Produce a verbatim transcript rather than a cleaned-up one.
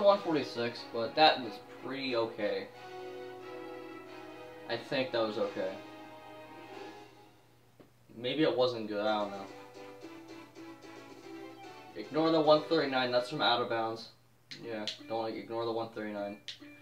one forty-six, but that was pretty okay. I think that was okay. Maybe it wasn't good, I don't know. Ignore the one thirty-nine, that's from Out of Bounds. Yeah, don't like, ignore the one thirty-nine.